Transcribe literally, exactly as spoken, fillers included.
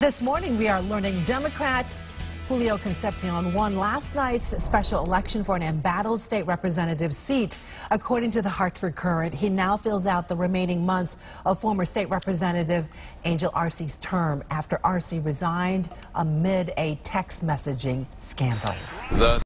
This morning, we are learning Democrat Julio Concepcion won last night's special election for an embattled state representative seat. According to the Hartford Courant, he now fills out the remaining months of former state representative Angel Arce's term after Arce resigned amid a text messaging scandal. The